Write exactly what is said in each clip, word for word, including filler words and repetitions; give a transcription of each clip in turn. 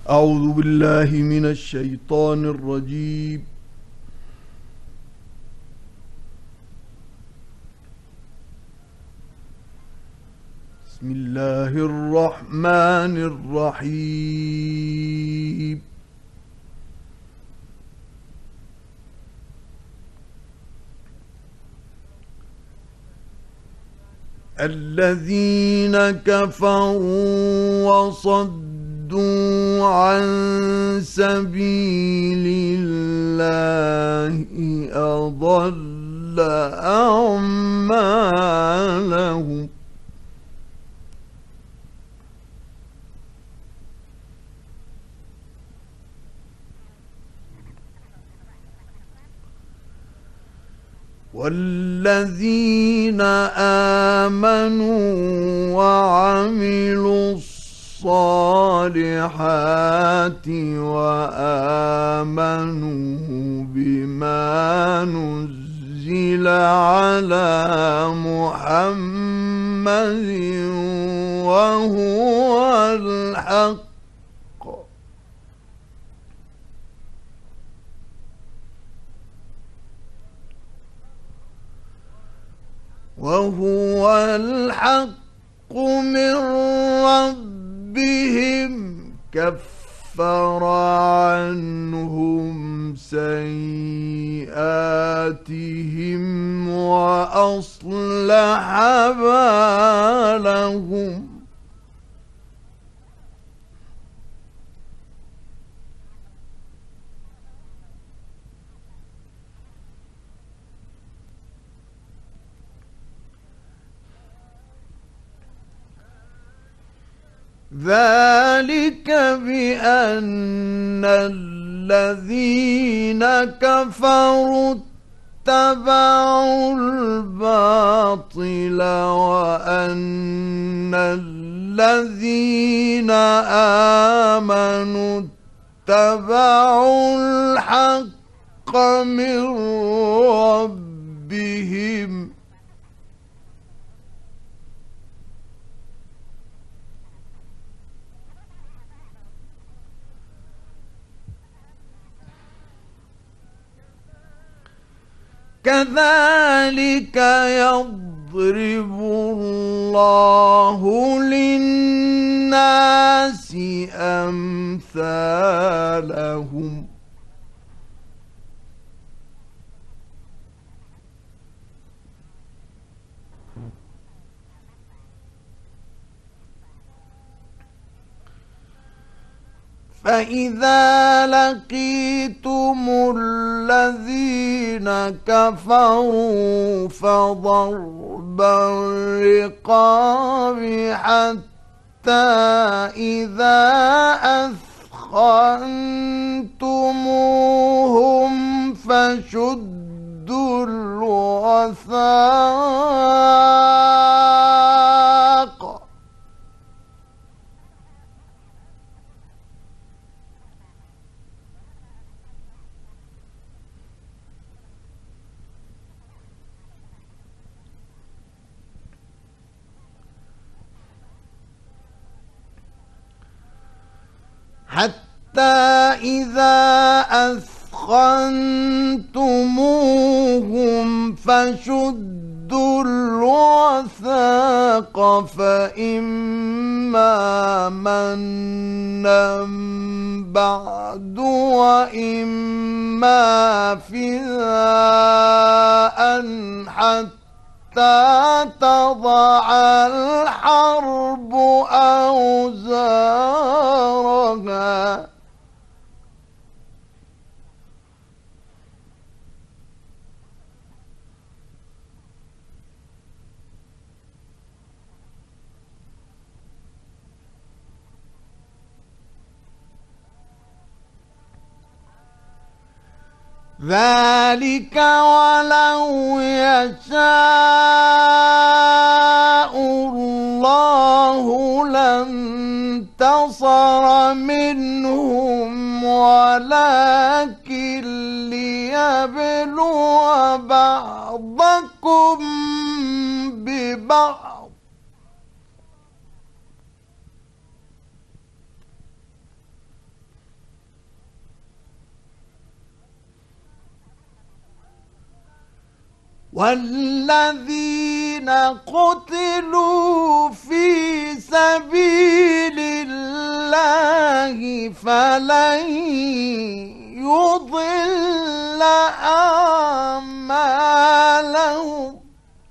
أعوذ بالله من الشيطان الرجيم. بسم الله الرحمن الرحيم. الذين كفروا وصدوا عن سبيل الله أضل أعمالهم. والذين آمنوا وعملوا الصالحات وآمنوا بما نزل على محمد وهو الحق وهو الحق من ربهم كفر عنهم سيئاتهم وأصلح بالهم. ذلك بأن الذين كفروا اتبعوا الباطل وأن الذين آمنوا اتبعوا الحق من ربهم. كذلك يضرب الله للناس أمثالهم فإذا لقيتم الذين كفروا فضرب الرقاب حتى إذا أثخنتموهم فشدوا الوثاق حتى إذا أثخنتموهم فشدوا الوثاق فإما منا بعد وإما فداء حتى تضع الحرب أوزارها. ذلك ولو يشاء الله لانتصر منهم ولكن ليبلو بعضكم ببعض والذين قتلوا في سبيل الله فلن يضل أعمالهم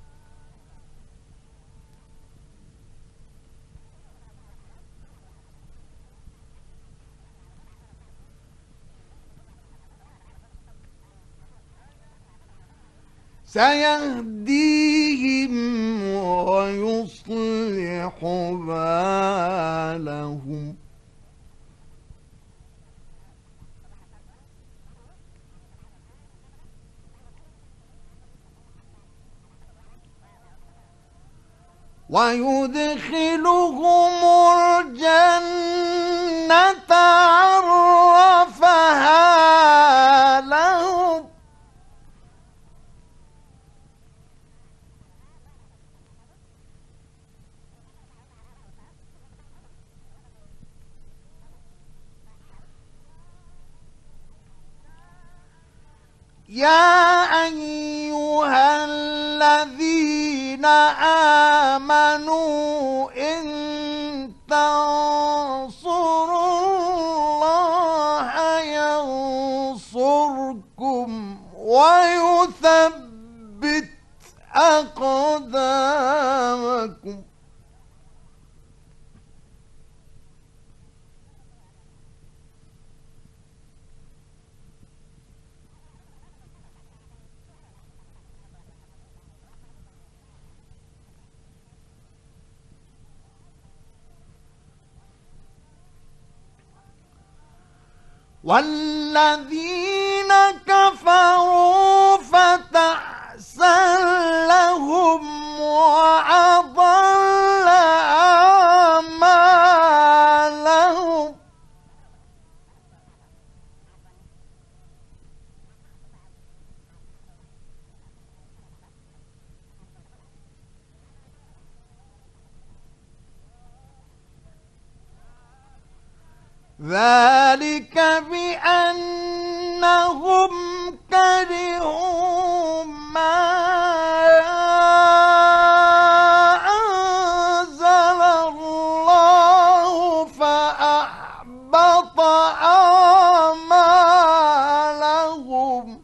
سيهديهم ويصلح بالهم ويدخلهم الجنة عرفها لهم يا أيها الذين آمنوا إن تنصروا الله ينصركم ويثبت أقدامكم والذين كفروا فتعسا لهم وأضل أعمالهم ذلك بأنهم كرهوا ما أنزل الله فأحبط أعمالهم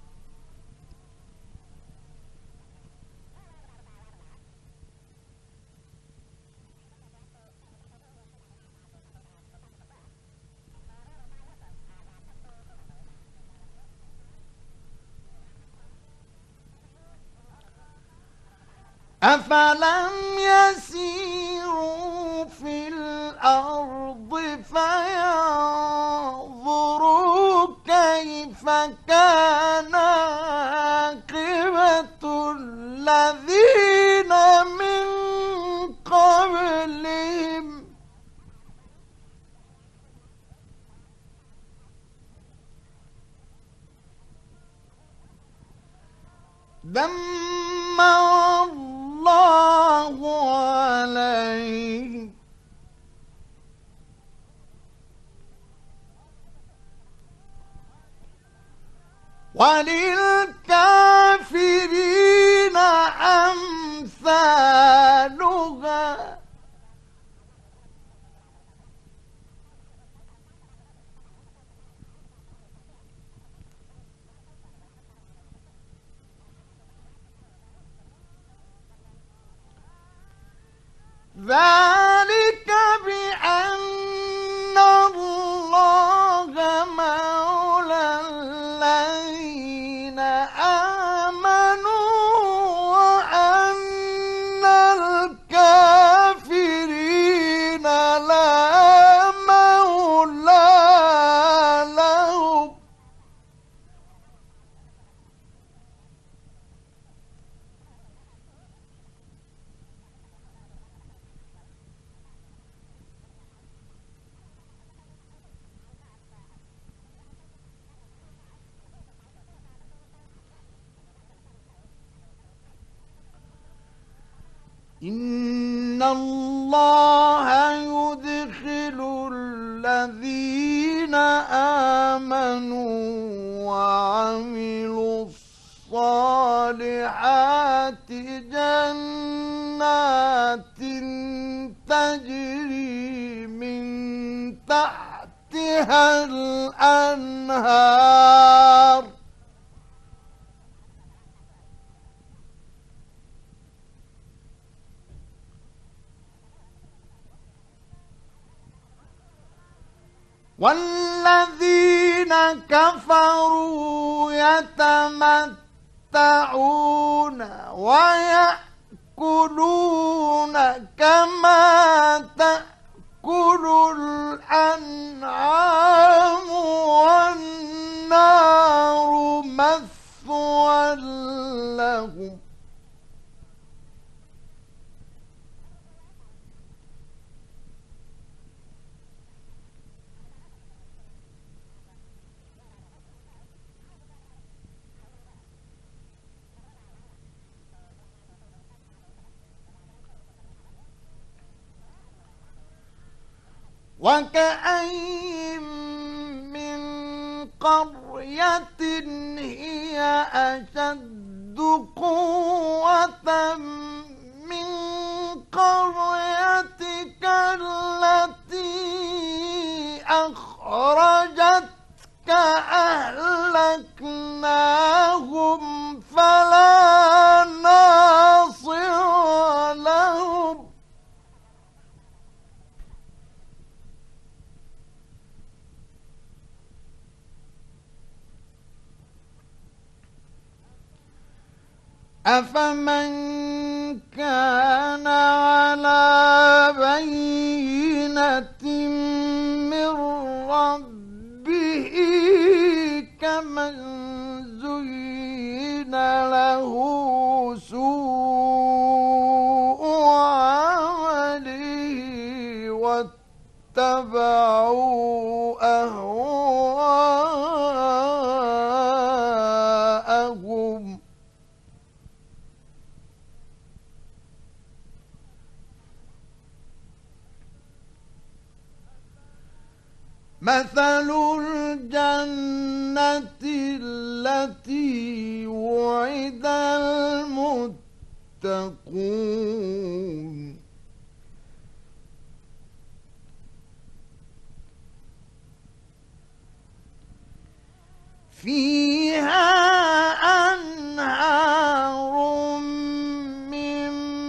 أفلم يسيروا في الأرض فينظروا كيف كان عاقبة الذين من قبلهم دمر الله عليه وللكافرين أمثالها ذلك بأن الله مولى الذين آمنوا وأن الكافرين لا مولى لهم إن الله يدخل الذين آمنوا وعملوا الصالحات تجري من تحتها الأنهار والذين كفروا يتمتعون ويأكلون كما تأكل الأنعام والنار مثوى لهم وكأين من قرية هي أشد قوة من قريتك التي أخرجتك أهلكناهم فلا ناصر لهم أفمن كان على بينة من ربه كمن زين له سوء عمله واتبعوا أهواءهم مثل الجنة التي وعد المتقون فيها أنهار من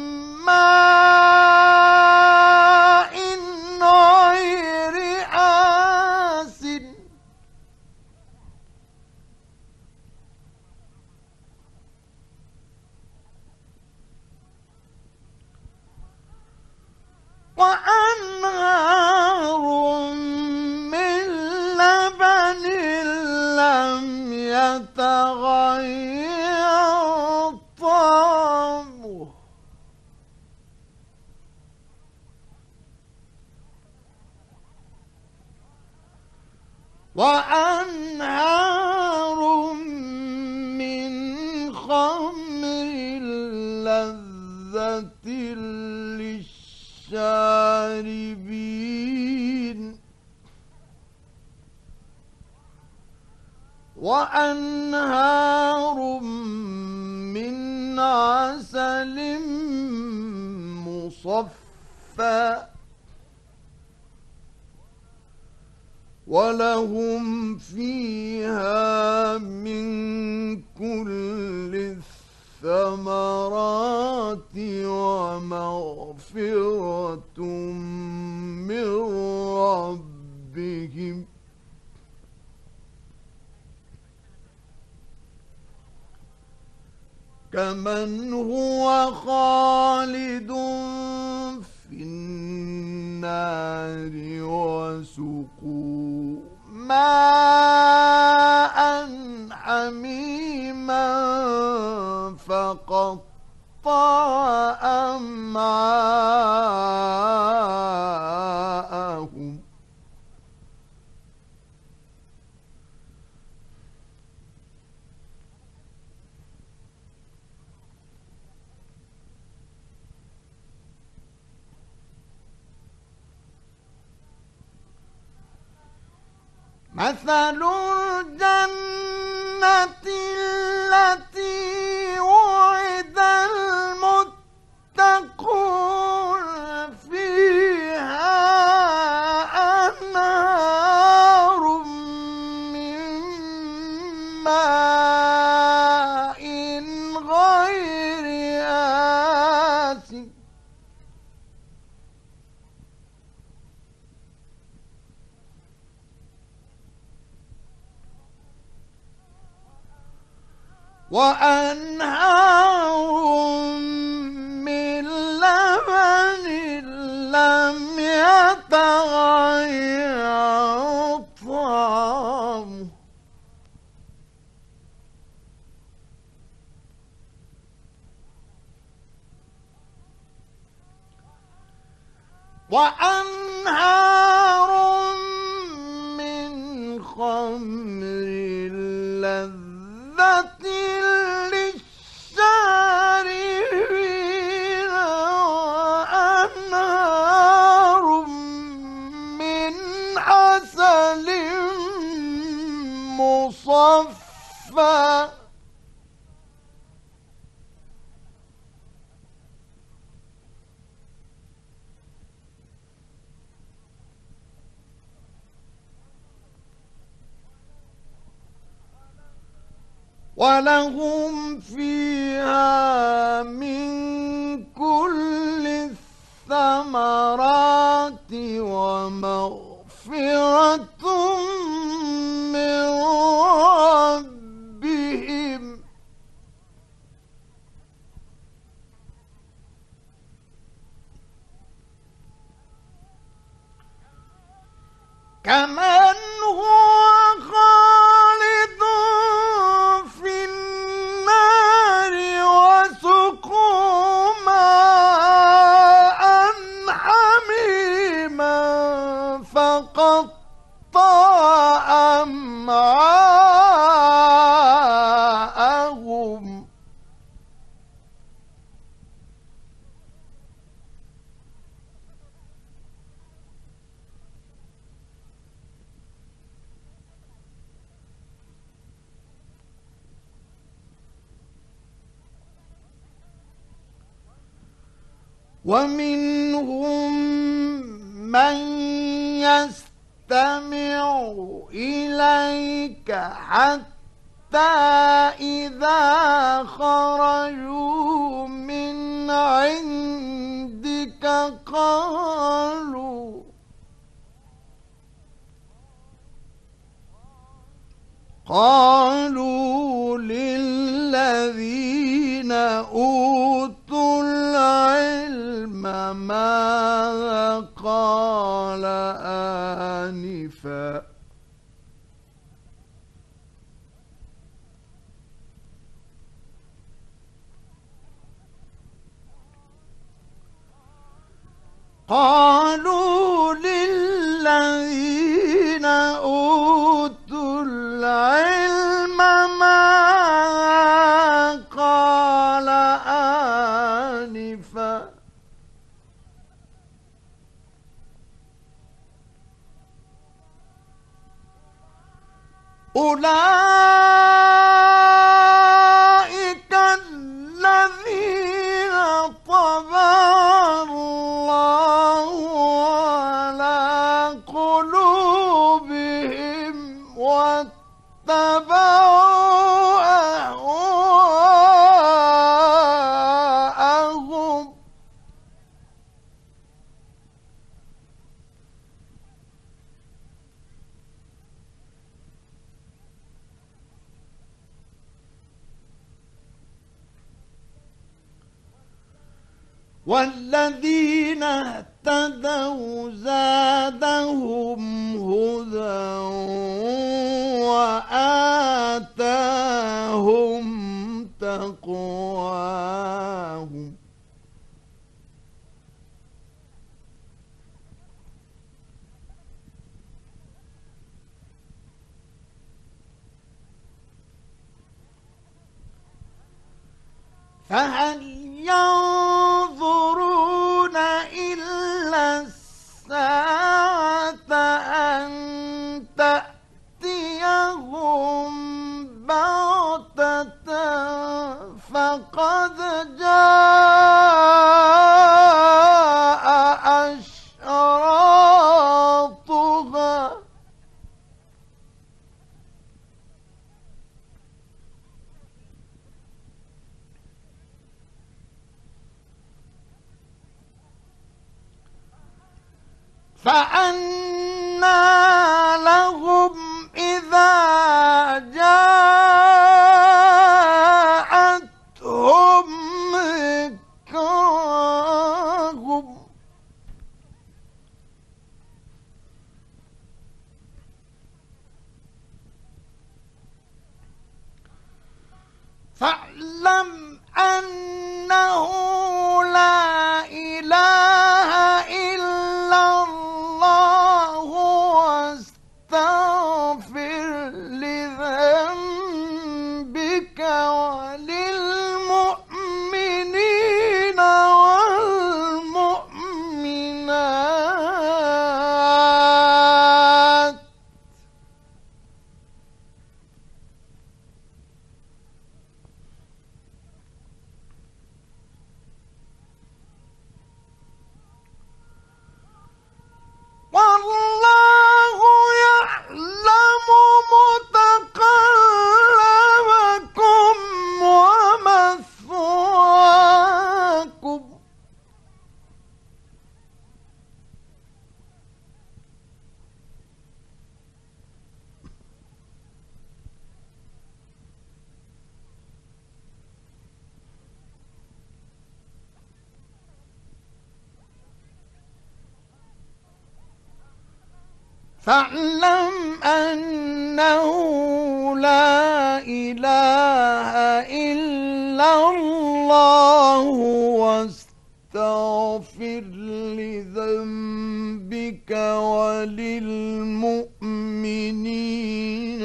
ماء غير آسن وأنهار من لبن لم يتغير طعمه وأنهار من خمر لذة للشاربين وأنهار من عسل مصفى ولهم فيها من كل الثمرات ومغفرة من ربهم كمن هو خالد في النار وسقوا ماء حميما فقطع أمعاءهم مثل الجنة التي وعد المتقون فيها وأنهار من ماء غير آسن وأنهار من لبن لم يتغير طعمه وأنهار من خمر لذة للشاربين وأنهار من عسل مصفى ولهم فيها من كل الثمرات ومغفرة من ربهم كمن هو خالد في النار وسقوا ماء حميما فقطع أمعاءهم ومنهم من يستمع إليك حتى إذا خرجوا من عندك قالوا قالوا للذين أوتوا العلم ماذا قال آنفا قالوا للذين أوتوا العلم ماذا قال آنفا أولئك الذين طبع الله على قلوبهم واتبعوا أهواءهم والذين اهتدوا زادهم هدى وآتاهم تقواهم فهل ينظرون إلا الساعة أن تأتيهم بغتة فقد جاء أشراطها فأنى لهم إذا جاءتهم ذكراهم فاعلم أنه لا إله إلا الله واستغفر لذنبك وللمؤمنين والمؤمنات والله يعلم متقلبكم ومثواكم فاعلم أنه لا إله إلا الله واستغفر لذنبك وللمؤمنين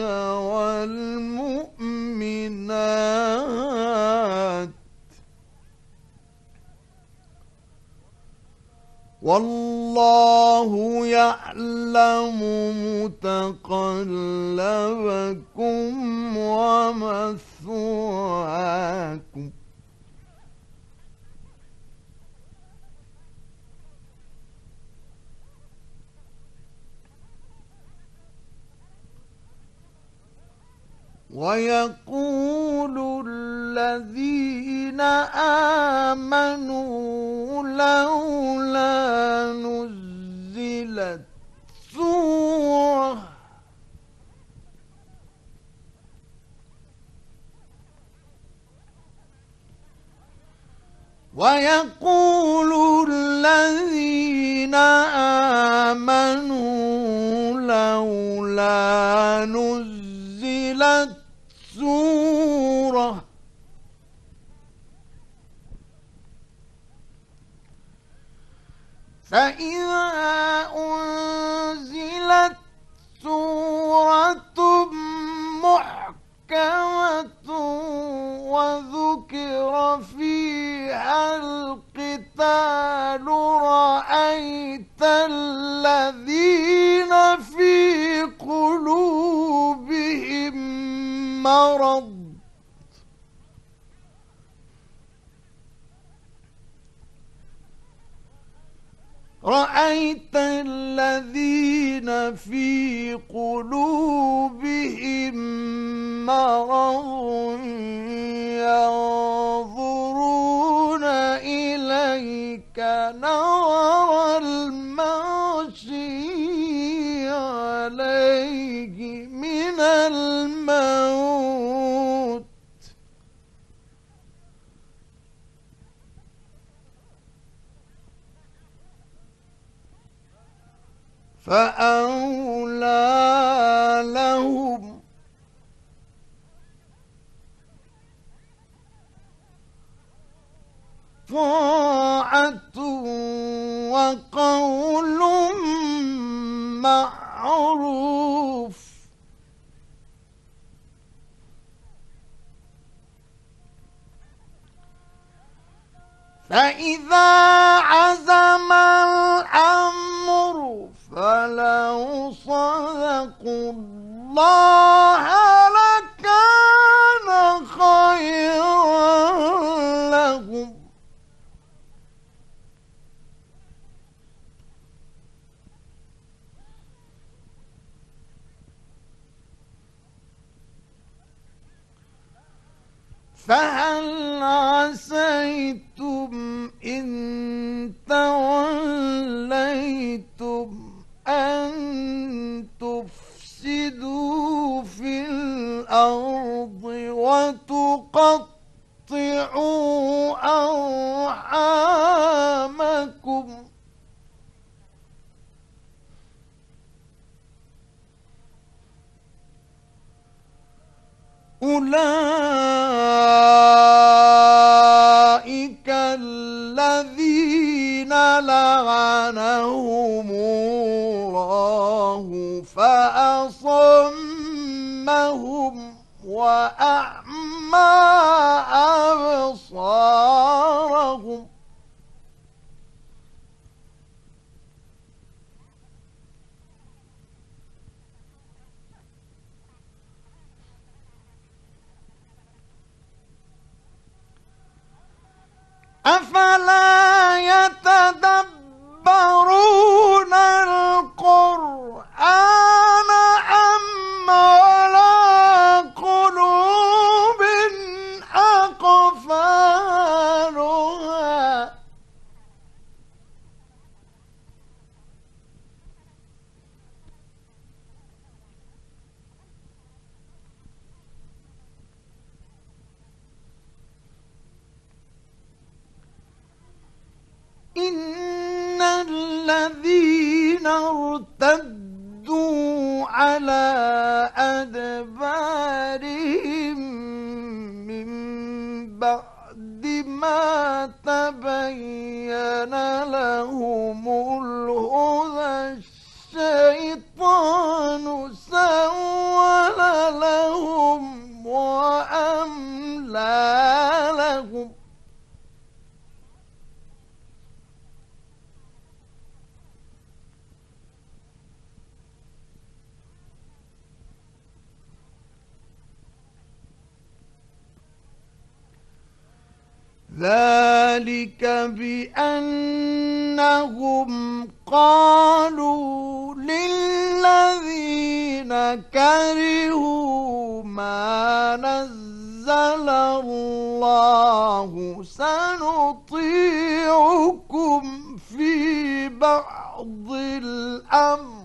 والمؤمنات والله يعلم متقلبكم ومثواكم ويقول الذين آمنوا لولا نزلت سورة ويقول الذين آمنوا لولا نزلت سورة فإذا أنزلت سورة محكمة وذكر فيها القتال رأيت الذين في قلوبهم مرض رأيت الذين في قلوبهم مرض ينظرون إليك نظر المغشي عليه من الموت فأولى لهم طاعة وقول معروف فإذا عزم الأمر فلو صدقوا الله لكان خيرا لهم فهل عسيتم إن توليتم الأرض وتقطعوا أرحامكم أولئك الذين لعنهم الله فأصمهم وأعمى أبصارهم أفلا يتدبرون القرآن أم على قلوب أقفالها إن الذين ارتدوا على أدبارهم من بعد ما تبين لهم الهدى الشيطان سول لهم وأملى لهم ذلك بأنهم قالوا للذين كرهوا ما نزل الله سنطيعكم في بعض الأمر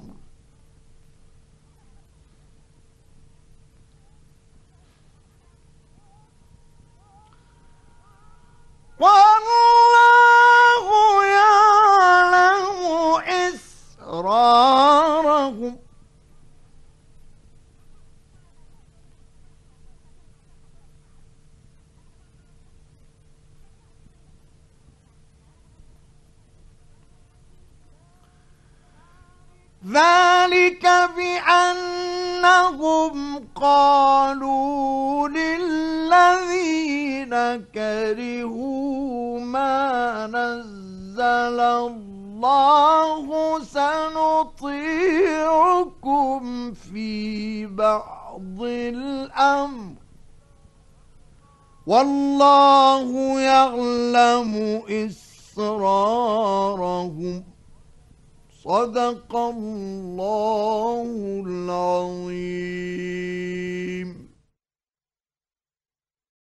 والله يعلم إسرارهم ذلك بأنهم قالوا للذين كرهوا ما نزل الله سنطيعكم في بعض الأمر والله يعلم إسرارهم صدق الله العظيم.